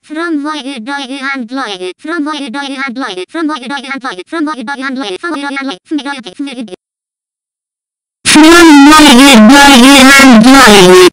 From howey, dowey and loey. From howey, dowey and loey. From howey, dowey and loey. From howey, dowey and loey. From howey, dowey and loey. From howey, dowey and loey.